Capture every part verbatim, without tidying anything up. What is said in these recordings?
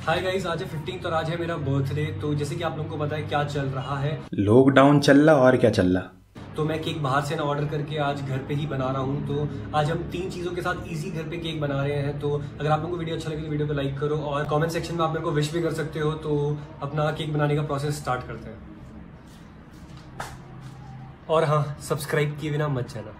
Hi guys, आज है fifteen और आज है मेरा बर्थडे। तो जैसे कि आप लोगों को पता है क्या चल रहा है, लॉकडाउन चल रहा और क्या चल रहा। तो मैं केक बाहर से ना ऑर्डर करके आज घर पे ही बना रहा हूँ। तो आज हम तीन चीज़ों के साथ इजी घर पे केक बना रहे हैं। तो अगर आप लोगों को वीडियो अच्छा लगे तो वीडियो को लाइक करो और कमेंट सेक्शन में आप मेरे को विश भी कर सकते हो। तो अपना केक बनाने का प्रोसेस स्टार्ट करते हैं। और हाँ, सब्सक्राइब किए बिना मत जाना।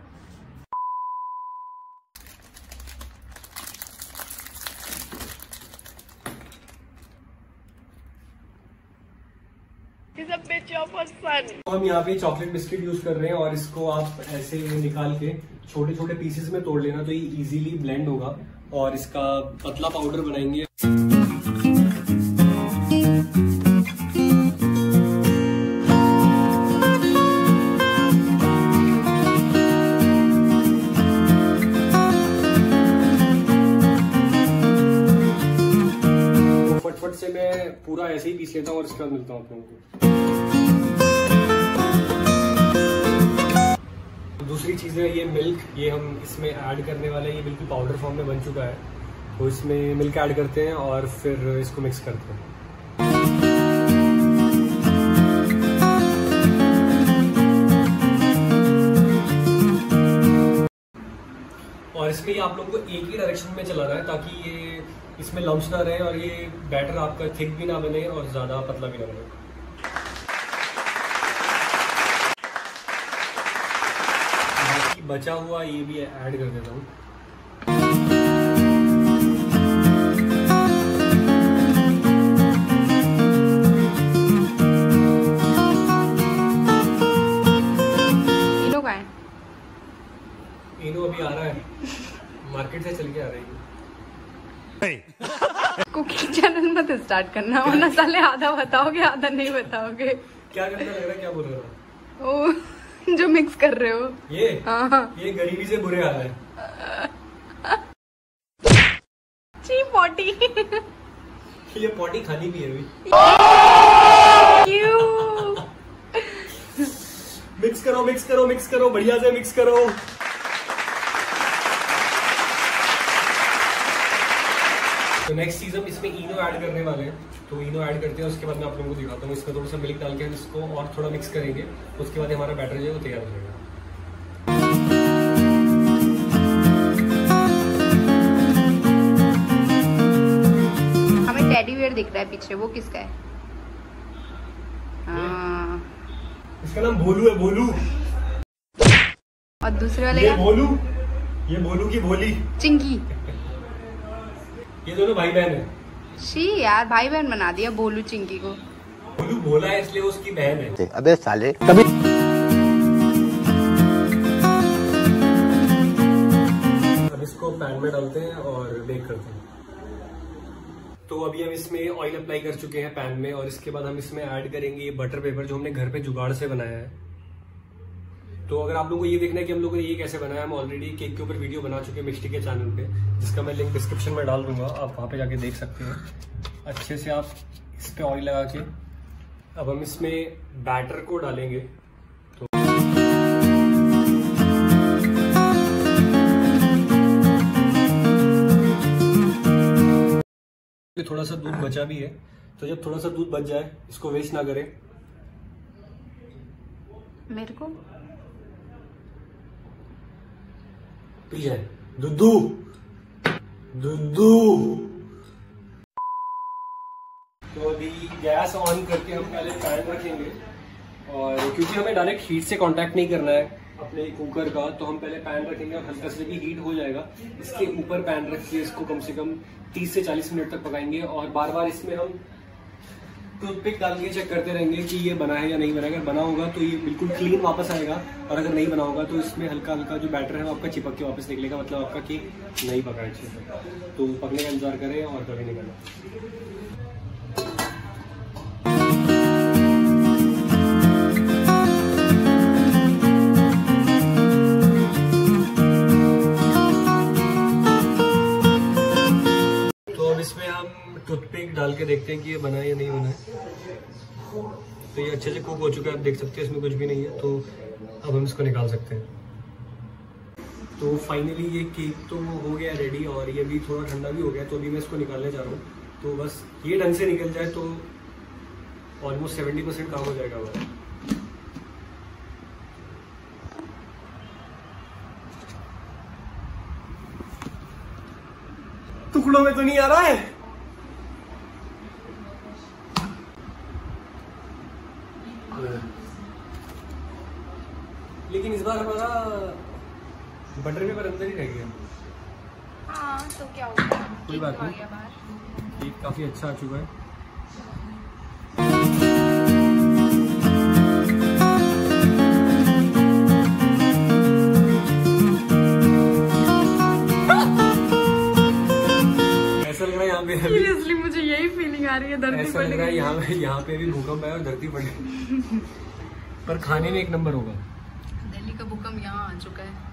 तो हम यहाँ पे चॉकलेट बिस्किट यूज कर रहे हैं और इसको आप ऐसे निकाल के छोटे छोटे पीसेस में तोड़ लेना तो ये इजीली ब्लेंड होगा और इसका पतला पाउडर बनाएंगे। तो फटफट से मैं पूरा ऐसे ही पीस लेता हूँ और इसके बाद मिलता हूँ आप लोगों को। दूसरी चीज़ है ये मिल्क, ये हम इसमें ऐड करने वाले हैं। ये बिल्कुल पाउडर फॉर्म में बन चुका है, तो इसमें मिल्क ऐड करते हैं और फिर इसको मिक्स करते हैं। और इसमें आप लोगों को एक ही डायरेक्शन में चलाना है ताकि ये इसमें लम्स ना रहे और ये बैटर आपका थिक भी ना बने और ज़्यादा पतला भी ना बने। बचा हुआ ये भी ऐड कर देता हूँ। इनो का है? इनो अभी आ रहा है, मार्केट से चल के आ रही है। कुकिंग चैनल मत स्टार्ट करना वरना साले आधा बताओगे आधा नहीं बताओगे। क्या करना लग रहा है, क्या बोल रहे हो? ओ जो मिक्स कर रहे हो ये हाँ ये गरीबी से बुरे हाल है। ची पॉटी ये पॉटी खानी भी है अभी। क्यों? मिक्स करो मिक्स करो मिक्स करो बढ़िया से मिक्स करो। तो नेक्स्ट चीज हम इसमें इनो ऐड करने वाले हैं। तो इनो ऐड करते हैं, उसके बाद मैं आप लोगों को दिखाता हूँ। इसमें थोड़ा सा मिल्क डाल के हम इसको और थोड़ा मिक्स करेंगे, उसके बाद हमारा बैटर जो है वो तैयार हो जाएगा। हमें टेडी बियर दिख रहा है पीछे, वो किसका है? हाँ। इसका नाम भोलू है, भोलू। और दूसरे वाले ये का? भोलू, ये भोलू की भोली। चिंकी। ये दोनों भाई बहन है। शी यार, भाई बहन बना दिया बोलू चिंकी को। भोलू भोला है इसलिए उसकी बहन है। अबे साले कभी। अब इसको पैन में डालते हैं और बेक करते हैं। तो अभी हम इसमें ऑयल अप्लाई कर चुके हैं पैन में और इसके बाद हम इसमें ऐड करेंगे ये बटर पेपर जो हमने घर पे जुगाड़ से बनाया है। तो अगर आप लोगों को ये देखना है कि हम लोगों ने ये कैसे बनाया, हम ऑलरेडी केक के ऊपर वीडियो बना चुके हैं मिष्टी के चैनल पे, जिसका मैं लिंक डिस्क्रिप्शन में डाल दूंगा, आप वहां पे जाके देख सकते हैं। अच्छे से आप इस पे ऑयल लगा के अब हम इसमें बैटर को डालेंगे। तो थोड़ा सा दूध बचा भी है, तो जब थोड़ा सा दूध बच जाए इसको वेस्ट ना करें। मेरे को पी जाए दुद्धू दुद्धू। तो अभी गैस ऑन करके हम पहले पैन रखेंगे और क्योंकि हमें डायरेक्ट हीट से कांटेक्ट नहीं करना है अपने कुकर का, तो हम पहले पैन रखेंगे और हल्का से भी हीट हो जाएगा इसके ऊपर पैन रख के इसको कम से कम तीस से चालीस मिनट तक पकाएंगे और बार बार इसमें हम टूथपिक डाल के चेक करते रहेंगे कि ये बना है या नहीं बना। अगर बना होगा तो ये बिल्कुल क्लीन वापस आएगा और अगर नहीं बना होगा तो इसमें हल्का हल्का जो बैटर है वो आपका चिपक के वापस निकलेगा, मतलब आपका केक नहीं पका है अच्छे से। तो पकने का इंतजार करें और कभी नहीं करना। तो अब इसमें हम टूथपिक डाल के देखते हैं कि ये बना है या नहीं बना है। तो ये अच्छे से कुक हो चुका है, आप देख सकते हैं इसमें कुछ भी नहीं है। तो अब हम इसको निकाल सकते हैं। तो फाइनली ये केक तो हो गया रेडी और ये भी थोड़ा ठंडा भी हो गया, तो अभी मैं इसको निकालने जा रहा हूँ। तो बस ये ढंग से निकल जाए तो ऑलमोस्ट सेवेंटी परसेंट काम हो जाएगा हमारा। टुकड़ों में तो नहीं आ रहा है। लेकिन इस बार हमारा बटर पेपर अंदर ही रह गया। हाँ तो क्या होगा, कोई बात आ नहीं, गया बाहर। केक काफी अच्छा आ चुका है। ऐसा लग रहा है यहाँ पे अभी सीरियसली मुझे यही फीलिंग आ रही है, धरती ऐसा पर लग रहा है यहाँ पे यहाँ पे भी भूकंप है और धरती पड़े। पर खाने में एक नंबर होगा। दिल्ली का भूकंप यहाँ आ चुका है।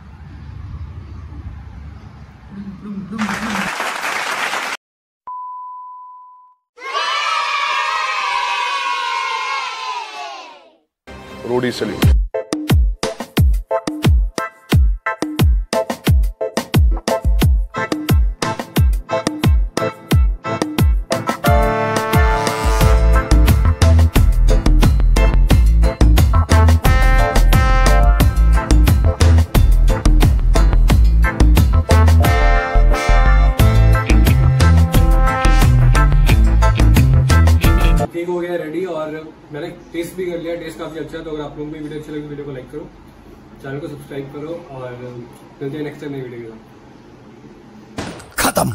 रोडी सल्यूट। केक हो गया रेडी और मैंने टेस्ट भी कर लिया। टेस्ट काफी अच्छा है। तो अगर आप लोगों को वीडियो अच्छी लगी वीडियो को लाइक करो, चैनल को सब्सक्राइब करो और मिलते हैं नेक्स्ट टाइम नई वीडियो के साथ। खत्म।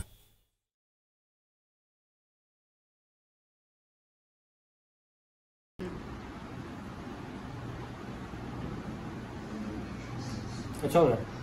अच्छा हो रहा है।